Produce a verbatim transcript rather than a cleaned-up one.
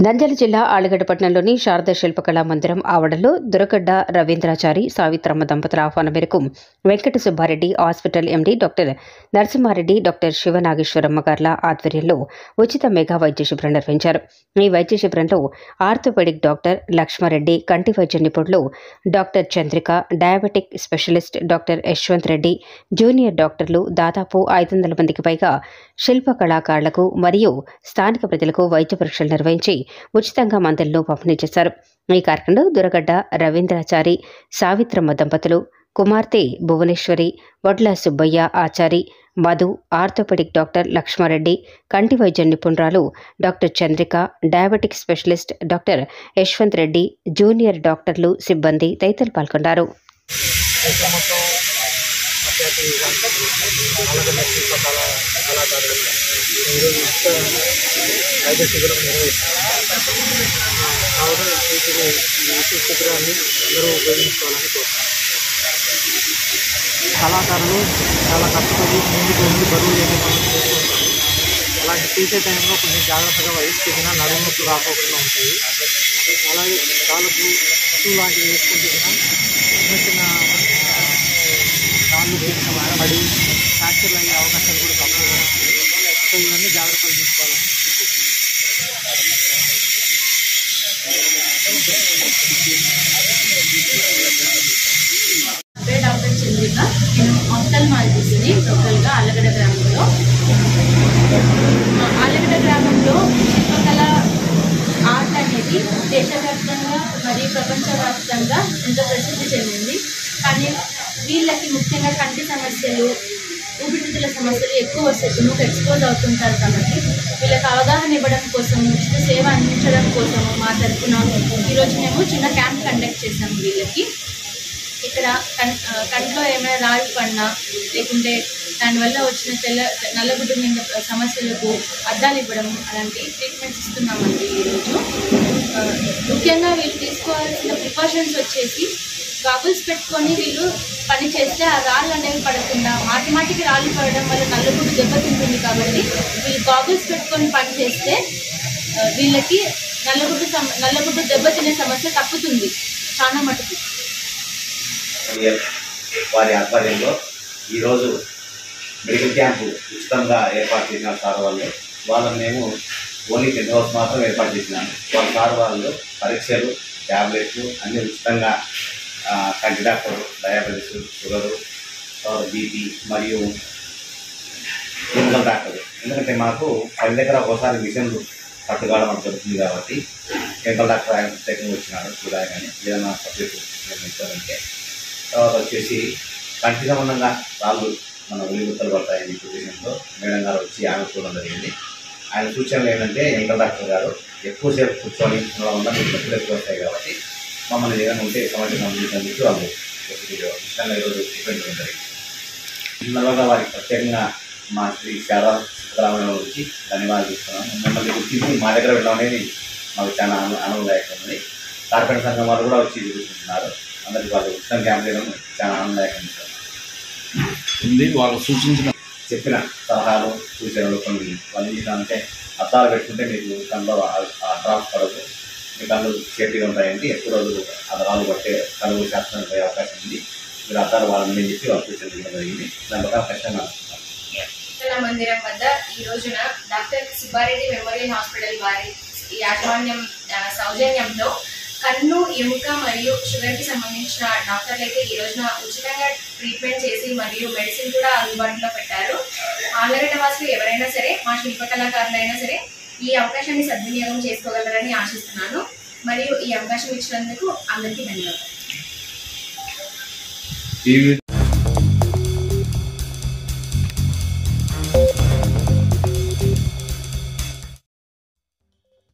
నంద్యాల జిల్లా ఆళ్లగడ్డ పట్టణంలోని శారదా శిల్పకళా మందిరం ఆవరణలో దురగడ్డ రవీంద్రాచారి సావిత్రమ్మ దంపతుల ఆహ్వానం మేరకు Venkata Subbareddy hospital MD doctor Narasimhareddy doctor Sivanageswaramma గార్ల ఆధ్వర్యంలో ఉచిత మెగా వైద్య శిబిరం నిర్వహించారు. ఈ వైద్య శిబిరంలో ఆర్థోపెడిక్ డాక్టర్ లక్ష్మారెడ్డి, కంటి వైద్య నిపుణులు doctor Chandrika, diabetic specialist doctor Yashwanth Reddy, junior డాక్టర్లు దాదాపు ఐదు వందల మందికి పైగా శిల్ప కళాకారులకు మరియు స్థానిక ప్రజలకు వైద్య పరీక్షలు నిర్వహించి ఉచితంగా మందులను పంపిణీ చేశారు. ఈ కార్యక్రమంలో దురగడ్డ రవీంద్రాచారి సావిత్రమ్మ దంపతులు, కుమార్తె భువనేశ్వరి, వడ్ల సుబ్బయ్య ఆచారి, మధు, ఆర్థోపెడిక్ డాక్టర్ లక్ష్మారెడ్డి, కంటి వైద్య నిపుణురాలు doctor Chandrika, diabetic specialist doctor Yashwanth Reddy, junior డాక్టర్లు, సిబ్బంది తదితరులు పాల్గొన్నారు. వైద్య శిబిరం నిర్వహిస్తున్నాం. కావున ఈ శిబిరాన్ని అందరూ ఉపయోగించుకోవాలని కోరుతున్నాం. కళాకారులు చాలా కష్టపడి ముందుకు ముందు బరువు లేని పనులు చేస్తుంటారు. అలాంటి తీసే టైంలో కొంచెం జాగ్రత్తగా వయసు తెగిన నడుము నొప్పులు రాకపోకుండా ఉంటాయి. అలాగే కాళ్ళకు షూ లాంటివి వేసుకుంటే చిన్న చిన్న కాళ్ళు వేసిన పడి ఫ్రాక్చర్లు అయ్యే అవకాశాలు కూడా తక్కువగా ఉంటాయి. సో ఇవన్నీ జాగ్రత్తలు తీసుకోవాలని డాక్టర్ చంద్రిక, నేను ఆఫ్థల్మాలజిస్ట్ని లోకల్గా ఆళ్లగడ్డ గ్రామంలో. ఆళ్లగడ్డ గ్రామంలో శిల్పకళ ఆర్ట్ అనేది దేశవ్యాప్తంగా మరియు ప్రపంచవ్యాప్తంగా ఎంతో ప్రసిద్ధి చెందింది. కానీ వీళ్ళకి ముఖ్యంగా కంటి సమస్యలు, ఊపిరితిత్తుల సమస్యలు ఎక్కువ వస్తాయి, ఎక్స్పోజ్ అవుతుంటారు. కాబట్టి వీళ్ళకి అవగాహన ఇవ్వడం కోసం, ఉచిత సేవ అందించడం కోసం మా తరఫున ఈరోజు మేము చిన్న క్యాంప్ కండక్ట్ చేసాము. వీళ్ళకి ఇక్కడ కన్ కంట్లో ఏమైనా రాళ్ళు పడినా, లేకుంటే దానివల్ల వచ్చిన తెల్ల నల్లగుడ్డు మీద సమస్యలకు అద్దాలు ఇవ్వడం, అలాంటి ట్రీట్మెంట్స్ ఇస్తున్నామండి. ఈరోజు ముఖ్యంగా వీళ్ళు తీసుకోవాల్సిన ప్రికాషన్స్ వచ్చేసి గాగుల్స్ పెట్టుకొని వీళ్ళు పని చేస్తే ఆ రాళ్ళు అనేవి పడకుండా, మాటి మాటికి రాళ్ళు పడడం వల్ల నల్లగుడ్డు దెబ్బతింటుంది. కాబట్టి వీళ్ళు గాగుల్స్ పెట్టుకొని పని చేస్తే వీళ్ళకి నల్లగుడ్డు సమ నల్లగుడ్డు దెబ్బతినే సమస్య తప్పుతుంది చాలా మటుకు. వారి ఆధ్వర్యంలో ఈరోజు మెడికల్ క్యాంపు ఉచితంగా ఏర్పాటు చేసిన సార్ వాళ్ళు వాళ్ళని మేము ఓన్లీ టెన్ అవర్స్ మాత్రం ఏర్పాటు చేసినాము. వాళ్ళ సార్ వాళ్ళు పరీక్షలు, ట్యాబ్లెట్లు అన్నీ ఉచితంగా, కంటి డాక్టర్, డయాబెటీస్, షుగరు, బీపీ మరియు క్లినికల్ డాక్టర్. ఎందుకంటే మాకు పది దగ్గర ఒకసారి మిషన్లు పట్టుకోవడం మనకు జరుగుతుంది కాబట్టి క్లినికల్ డాక్టర్ ఆయన ప్రత్యేకంగా వచ్చినాడు చూడాలి. కానీ ఏదైనా సబ్జెక్టు మేము ఇస్తామంటే తర్వాత వచ్చేసి కంటి సంబంధంగా రాళ్ళు మన ఉల్లిగుత్తలు పడతాయని పొజిషన్లో మేడం గారు వచ్చి ఆమె చూడడం జరిగింది. ఆయన సూచనలు ఏంటంటే క్లినికల్ డాక్టర్ గారు ఎక్కువసేపు కూర్చొని వల్ల మీకు నొప్పులు ఎక్కువ వస్తాయి కాబట్టి మమ్మల్ని ఏదైనా ఉంటే సమస్యను అందించేందుకు వాళ్ళు ఇష్టంగా ఈరోజు డిపెండ్ జరిగింది. సందర్భంగా వారికి ప్రత్యేకంగా మా శ్రీ శారదా శిల్పకళా వచ్చి ధన్యవాదాలు ఇస్తున్నాం. మమ్మల్ని గుర్తించి మా దగ్గర వెళ్ళడం అనేది మాకు చాలా ఆనంద ఆనందదాయకం ఉంది. కార్పొరేట్ సంఘం వాళ్ళు కూడా వచ్చి చూస్తున్నారు. అందరికీ వాళ్ళు ఉచితం క్యాంప్ చేయడం చాలా ఆనందదాయకం ఉంది. వాళ్ళు సూచించిన చెప్పిన సలహాలు, సూచనలు కొన్ని వాళ్ళు అంటే అద్దాలు పెట్టుకుంటే మీకు కళ్ళు డ్రాప్స్ పడదు, మీ కళ్ళు సేఫ్టీగా ఉంటాయండి, ఎక్కువ రోజులు అద్దాలు పట్టే కళ్ళు శాస్త్రం పోయే అవకాశం ఉంది, మీరు అద్దాలు వాళ్ళని చెప్పి వాళ్ళు సూచనలు ఇవ్వడం జరిగింది. దాని ప్రకారం కష్టంగా మందిరం వద్ద ఈ రోజున డాక్టర్ సుబ్బారెడ్డి మెమోరియల్ హాస్పిటల్ వారి యాజమాన్యం సౌజన్యంలో కన్ను, ఎముక మరియు షుగర్కి సంబంధించిన డాక్టర్లు అయితే ఈ రోజున ఉచితంగా ట్రీట్మెంట్ చేసి మరియు మెడిసిన్ కూడా అందుబాటులో పెట్టారు. ఆళ్లగడ్డ వాసులు ఎవరైనా సరే, మా శిల్పకళాకారులైనా సరే ఈ అవకాశాన్ని సద్వినియోగం చేసుకోగలరని ఆశిస్తున్నాను. మరియు ఈ అవకాశం ఇచ్చినందుకు అందరికీ ధన్యవాదాలు.